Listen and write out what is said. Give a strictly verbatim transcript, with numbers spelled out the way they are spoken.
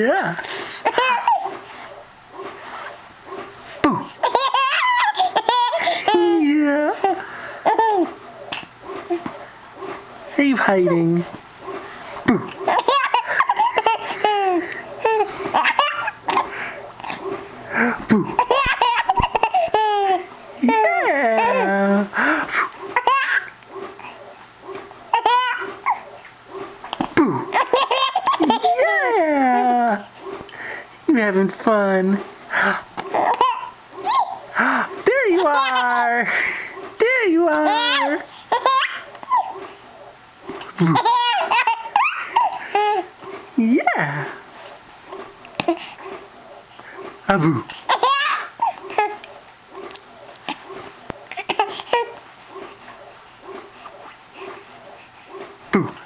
Yes. Boo. Yeah. Are you hiding? Boo. Boo. Yeah. Boo. Yeah. You having fun? There you are. There you are. Boo. Yeah. Abu. Boo.